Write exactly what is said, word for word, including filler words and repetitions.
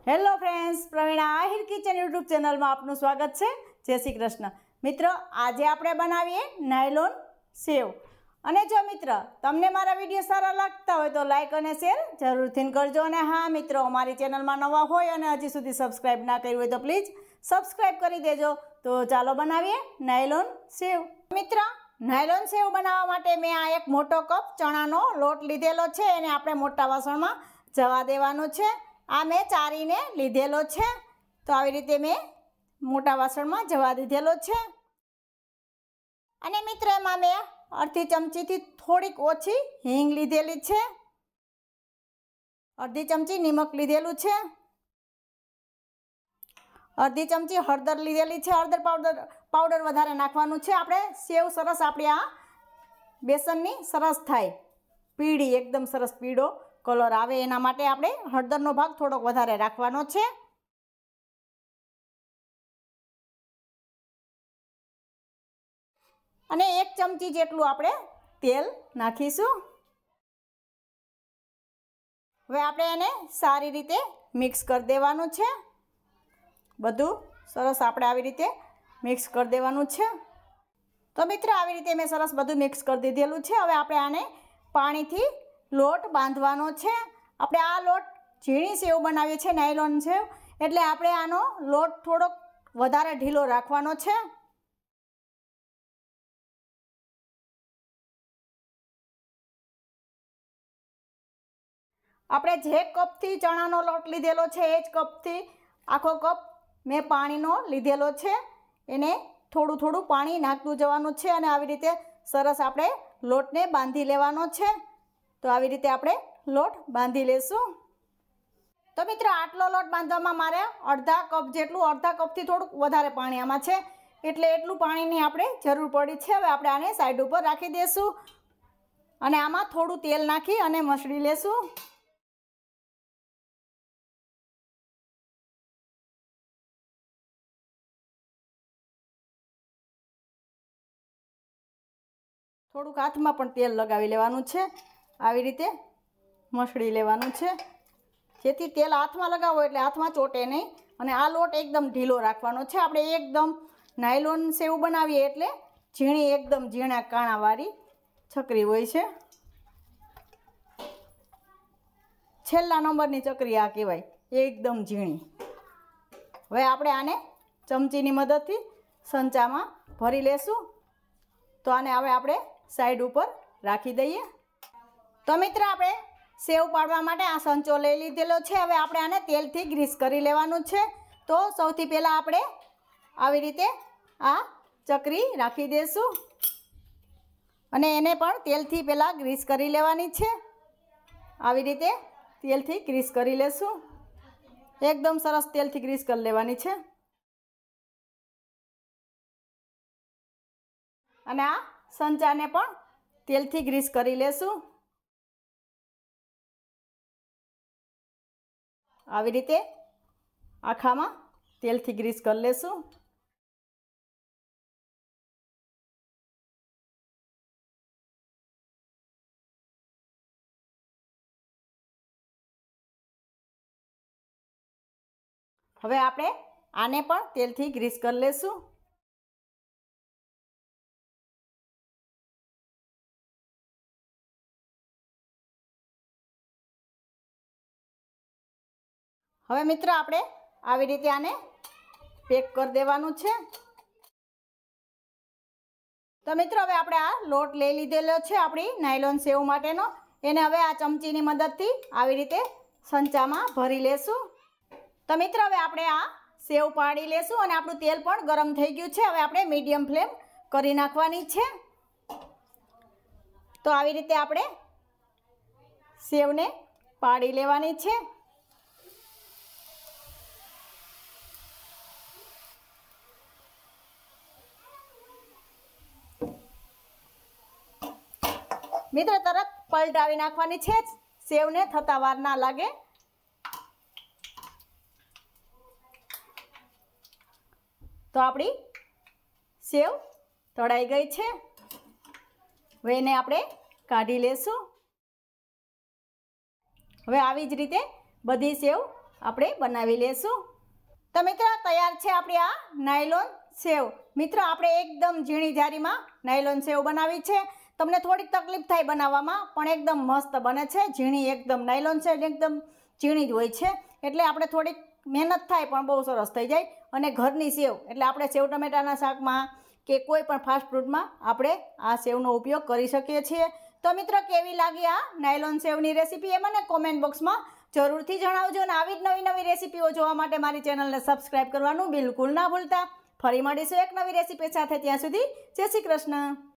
Hello friends, Pravina Ahir kitchen YouTube ચેનલમાં આપનું સ્વાગત છે। જય શ્રી કૃષ્ણ। મિત્રો, આજે આપણે બનાવીએ નાયલોન સેવ। અને જો મિત્ર તમને મારા વિડીયો સારા લાગતા હોય તો લાઈક અને શેર જરૂરથી કરજો। અને હા મિત્રો, અમારી ચેનલમાં નવા હોય અને હજી સુધી સબસ્ક્રાઈબ ના કર્યું હોય તો પ્લીઝ સબસ્ક્રાઈબ કરી દેજો। તો ચાલો બનાવીએ નાયલોન સેવ। મિત્ર, નાયલોન સેવ બનાવવા માટે મેં આ એક મોટો કપ ચણાનો લોટ લીધેલો છે, એને આપણે મોટા વાસણમાં જવા દેવાનો છે। આ મેં ચારીને લીધેલો છે, તો આવી રીતે મેં મોટા વાસણમાં જવા દીધેલો છે। અને મિત્ર, એમાં મેં અડધી ચમચીથી થોડીક ઓછી હિંગ લીધેલી છે, અડધી ચમચી નિમક લીધેલું છે, અડધી ચમચી હળદર લીધેલી છે। હળદર પાવડર પાવડર વધારે નાખવાનું છે, આપણે સેવ સરસ આપણી આ બેસનની સરસ થાય, પીળી એકદમ સરસ પીળો કલર આવે એના માટે આપણે હળદરનો ભાગ થોડોક વધારે રાખવાનો છે। અને એક ચમચી જેટલું આપણે તેલ નાખીશું। હવે આપણે એને સારી રીતે મિક્સ કરી દેવાનું છે, બધું સરસ આપણે આવી રીતે મિક્સ કરી દેવાનું છે। તો મિત્ર, આવી રીતે મેં સરસ બધું મિક્સ કરી દીધેલું છે। હવે આપણે આને પાણીથી લોટ બાંધવાનો છે। આપણે આ લોટ ઝીણી સેવ બનાવીએ છીએ, નાયલોન સેવ, એટલે આપણે આનો લોટ થોડોક વધારે ઢીલો રાખવાનો છે। આપણે જે કપથી ચણાનો લોટ લીધેલો છે એ જ કપથી આખો કપ મેં પાણીનો લીધેલો છે, એને થોડું થોડું પાણી નાખતું જવાનું છે અને આવી રીતે સરસ આપણે લોટને બાંધી લેવાનો છે। તો આવી રીતે આપણે લોટ બાંધી લેશું। તો મિત્રો, આટલો લોટ બાંધવામાં મારે અડધા કપ જેટલું, અડધા કપથી થોડુંક વધારે પાણી આમાં છે, એટલે એટલું પાણીની આપણે જરૂર પડી છે। હવે આપણે આને સાઈડ ઉપર રાખી દઈશું અને આમાં થોડું તેલ નાખી અને મસળી લેશું। થોડુંક હાથમાં પણ તેલ લગાવી લેવાનું છે, આવી રીતે મસળી લેવાનું છે, જેથી તેલ હાથમાં લગાવો એટલે હાથમાં ચોટે નહીં। અને આ લોટ એકદમ ઢીલો રાખવાનો છે। આપણે એકદમ નાયલોન સેવ બનાવીએ એટલે ઝીણી એકદમ ઝીણા કાણાવાળી ચકરી હોય છે, છેલ્લા નંબરની ચકરી આ કહેવાય, એકદમ ઝીણી। હવે આપણે આને ચમચીની મદદથી સંચામાં ભરી લેશું। તો આને હવે આપણે સાઈડ ઉપર રાખી દઈએ। તો મિત્ર, આપણે સેવ પાડવા માટે આ સંચો લઈ લીધેલો છે। હવે આપણે આને તેલથી ગ્રીસ કરી લેવાનું છે। તો સૌથી પહેલાં આપણે આવી રીતે આ ચકરી રાખી દઈશું અને એને પણ તેલથી પહેલાં ગ્રીસ કરી લેવાની છે। આવી રીતે તેલથી ગ્રીસ કરી લેશું, એકદમ સરસ તેલથી ગ્રીસ કરી લેવાની છે। અને આ સંચાને પણ તેલથી ગ્રીસ કરી લેશું, આવી રીતે આખામાં તેલથી ગ્રીસ કરી લેશું। હવે આપણે આને પણ તેલથી ગ્રીસ કરી લેશું। હવે મિત્ર, આપણે આવી રીતે આને પેક કરી દેવાનું છે। તો મિત્રો, હવે આપણે આ લોટ લઈ લીધેલો છે આપણી નાયલોન સેવ માટેનો, એને હવે આ ચમચીની મદદથી આવી રીતે સંચામાં ભરી લેશું। તો મિત્રો, હવે આપણે આ સેવ પાડી લેશું અને આપણું તેલ પણ ગરમ થઈ ગયું છે। હવે આપણે મીડિયમ ફ્લેમ કરી નાખવાની છે। તો આવી રીતે આપણે સેવને પાડી લેવાની છે। મિત્ર, તરત પલટાવી નાખવાની છે, સેવને થતા વાર ના લાગે। તો આપણી સેવ તળાઈ ગઈ છે। હવે એને આપણે કાઢી લેશું। હવે આવી જ રીતે બધી સેવ આપણે બનાવી લેશું। તો મિત્રો તૈયાર છે આપણી આ નાયલોન સેવ। મિત્રો આપણે એકદમ ઝીણી જારીમાં નાયલોન સેવ બનાવી છે। તમને થોડીક તકલીફ થાય બનાવવામાં, પણ એકદમ મસ્ત બને છે। ઝીણી એકદમ નાયલોન સેવ એકદમ ઝીણી જ હોય છે, એટલે આપણે થોડીક મહેનત થાય પણ બહુ સરસ થઈ જાય। અને ઘરની સેવ એટલે આપણે સેવ ટમેટાના શાકમાં કે કોઈ પણ ફાસ્ટ ફૂડમાં આપણે આ સેવનો ઉપયોગ કરી શકીએ છીએ। તો મિત્રો કેવી લાગી આ નાયલોન સેવની રેસીપી એ મને કોમેન્ટ બોક્સમાં જરૂરથી જણાવજો। અને આવી જ નવી નવી રેસીપીઓ જોવા માટે મારી ચેનલને સબસ્ક્રાઈબ કરવાનું બિલકુલ ના ભૂલતા। ફરી મળીશું એક નવી રેસીપી સાથે, ત્યાં સુધી જય શ્રી કૃષ્ણ।